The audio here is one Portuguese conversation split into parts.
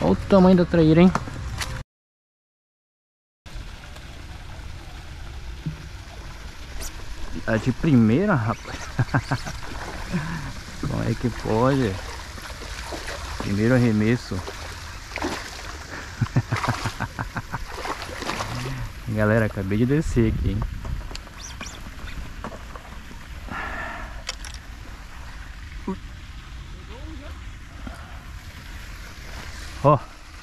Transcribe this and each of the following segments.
Olha o tamanho da traíra, hein? Tá de primeira, rapaz. Como é que pode? Primeiro arremesso. Galera, acabei de descer aqui, hein? Ó.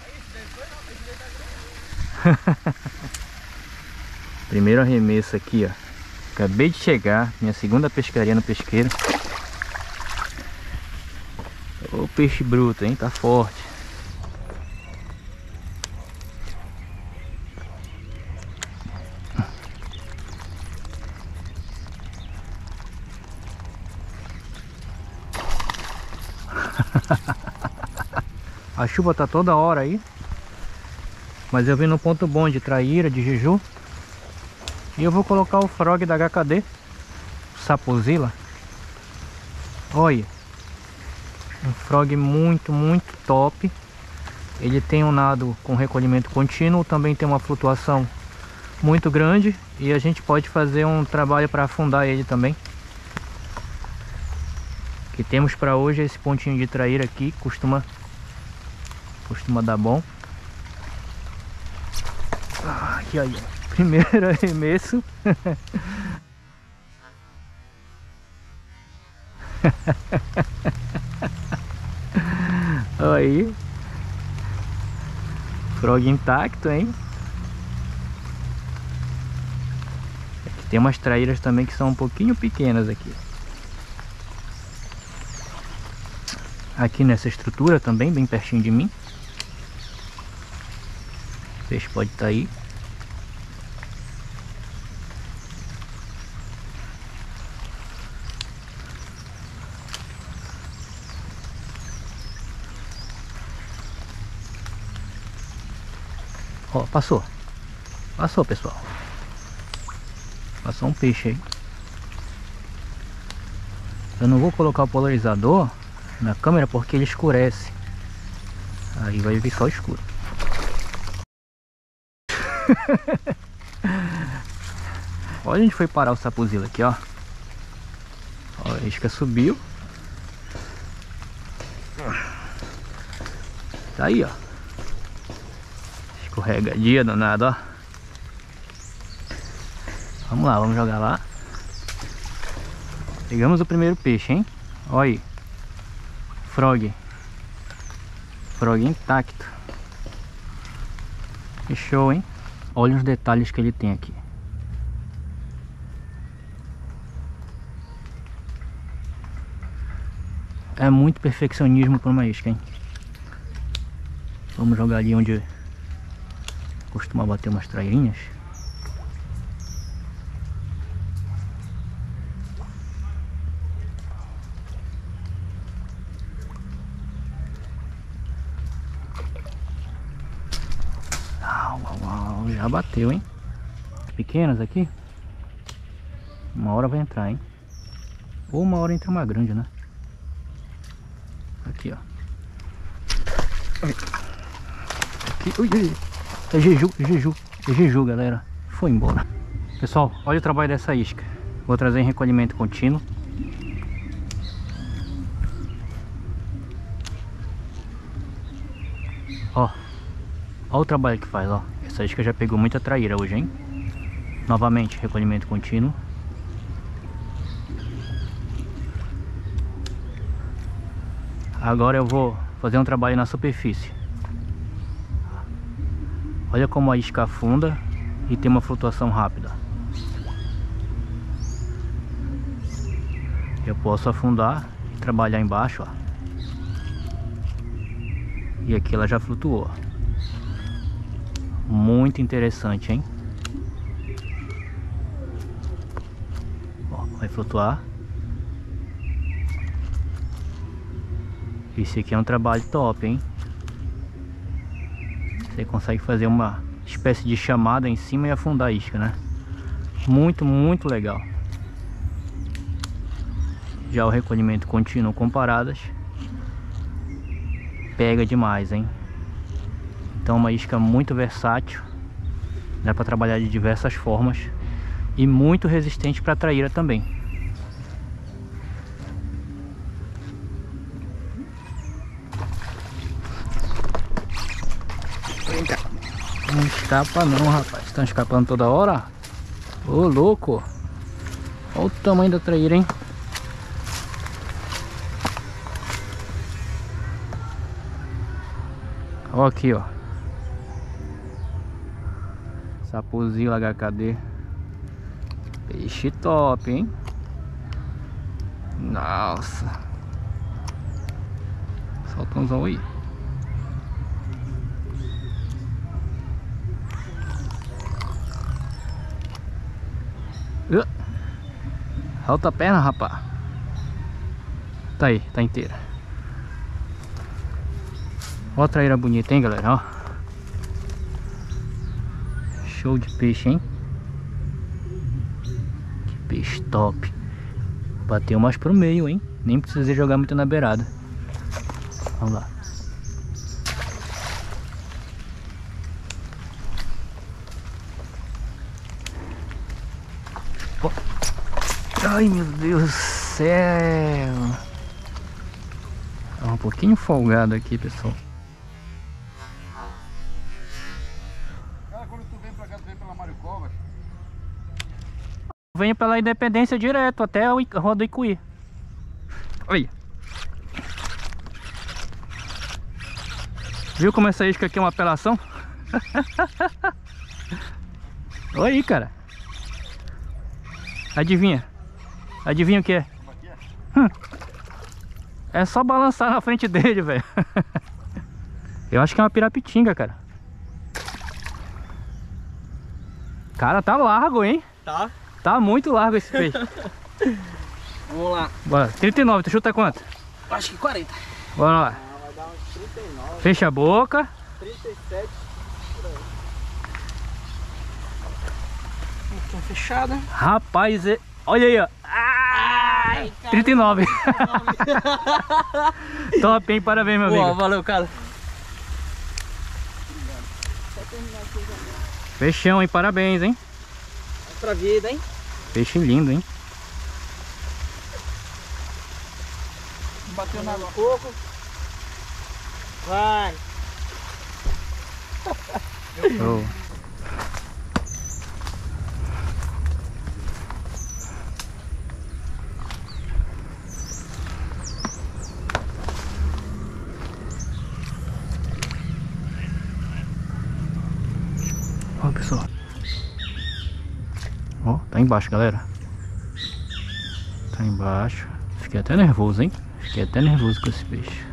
Primeiro arremesso aqui, ó. Acabei de chegar, minha segunda pescaria no pesqueiro. Ô peixe bruto, hein? Tá forte. A chuva tá toda hora aí, mas eu vim no ponto bom de traíra, de jeju. E eu vou colocar o frog da HKD, Sapozilla. Olha, um frog muito top. Ele tem um nado com recolhimento contínuo, também tem uma flutuação muito grande. E a gente pode fazer um trabalho para afundar ele também. O que temos para hoje é esse pontinho de traíra aqui, costuma dar bom. Aqui, olha, primeiro arremesso. Aí, frog intacto, hein? Aqui tem umas traíras também que são um pouquinho pequenas aqui. Aqui nessa estrutura também, bem pertinho de mim. O peixe pode estar aí. Ó, passou, pessoal. Passou um peixe aí. Eu não vou colocar o polarizador na câmera porque ele escurece. Aí vai vir só escuro. Olha, a gente foi parar o Sapozilla aqui, ó. Ó, a isca subiu. Tá aí, ó. Escorregadia danado, ó. Vamos lá, vamos jogar lá. Pegamos o primeiro peixe, hein? Olha aí. Frog intacto. Que show, hein? Olha os detalhes que ele tem aqui. É muito perfeccionismo para uma isca, hein? Vamos jogar ali onde costuma bater umas trairinhas. Já bateu, hein? Pequenas aqui. Uma hora vai entrar, hein? Ou uma hora entra uma grande, né? Aqui, ó. Aqui, ui, ui. É jeju, galera. Foi embora. Pessoal, olha o trabalho dessa isca. Vou trazer em recolhimento contínuo. Ó. Olha o trabalho que faz, ó. Essa isca já pegou muita traíra hoje, hein? Novamente, recolhimento contínuo. Agora eu vou fazer um trabalho na superfície. Olha como a isca afunda e tem uma flutuação rápida. Eu posso afundar e trabalhar embaixo, ó. E aqui ela já flutuou. Muito interessante, hein? Ó, vai flutuar. Esse aqui é um trabalho top, hein? Você consegue fazer uma espécie de chamada em cima e afundar a isca, né? Muito legal. Já o recolhimento contínuo com paradas pega demais, hein? Então uma isca muito versátil, dá para trabalhar de diversas formas e muito resistente para traíra também. Vem cá. Não escapa não, rapaz. Estão escapando toda hora. Ô, louco. Olha o tamanho da traíra, hein? Olha aqui, ó. Sapozila HKD. Peixe top, hein? Nossa. Solta um zão aí. Solta a perna, rapaz. Tá aí, tá inteira. Ó a traíra bonita, hein, galera, ó. Show de peixe, hein? Que peixe top. Bateu mais pro meio, hein? Nem precisei jogar muito na beirada. Vamos lá. Ó. Ai, meu Deus do céu. Tá um pouquinho folgado aqui, pessoal. Cara, quando tu vem pra cá, tu vem pela Mário Covas? Venho pela Independência direto até a Rua do Icuí. Olha. Viu como essa isca aqui é uma apelação? Olha aí, cara. Adivinha? Adivinha o que é? É só balançar na frente dele, velho. Eu acho que é uma pirapitinga, cara. Cara, tá largo, hein? Tá. Tá muito largo esse peixe. Vamos lá. Bora, 39, tu chuta quanto? Acho que 40. Bora lá. Vai dar uns 39. Fecha a boca. 37. Por aí. Boquinha fechada. Rapaz, olha aí, ó. Ai, cara. 39. Top, hein? Parabéns, meu Boa, amigo. valeu, cara. Peixão, hein? Parabéns, hein? É pra vida, hein? Peixe lindo, hein? Bateu na água um pouco. Vai. Show. Ó, pessoal. Ó, tá embaixo, galera. Tá embaixo. Fiquei até nervoso, hein? Fiquei até nervoso com esse peixe.